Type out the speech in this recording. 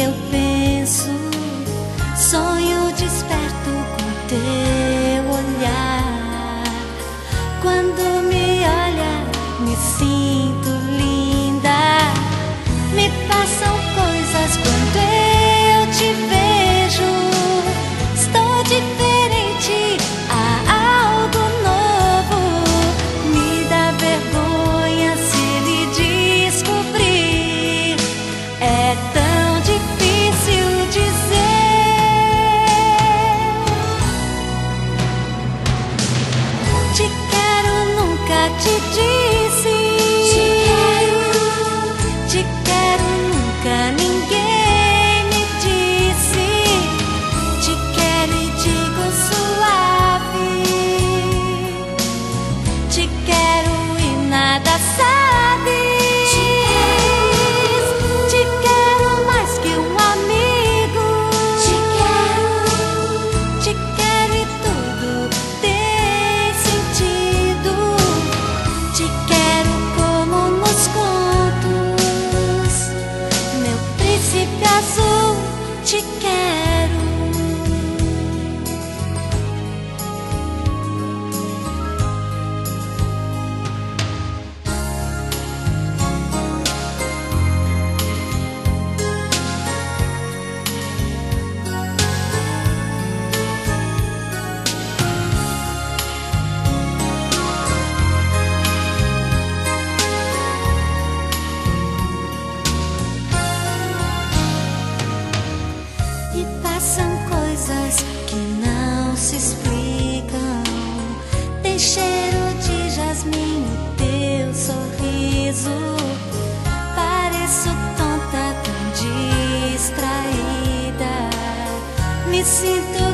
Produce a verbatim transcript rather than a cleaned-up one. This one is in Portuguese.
eu penso, sonho desperto com teu olhar. Quando me olha, me sinto linda. Me passam coisas quando eu te vejo. Estou diferente, há algo novo. Me dá vergonha se lhe descobrir. É tão difícil dizer. Te quero, nunca te disse. Te quero, nunca ninguém me disse. Te quero e digo suave. Te quero e nada sabes. Te quero mais que um amigo. Te quero, te quero e tudo tem sentido. Te quero como nos contos, meu príncipe azul, te quero. E passam coisas que não se explicam. Tem cheiro de jasmim o teu sorriso. Pareço tonta, tão distraída. Me sinto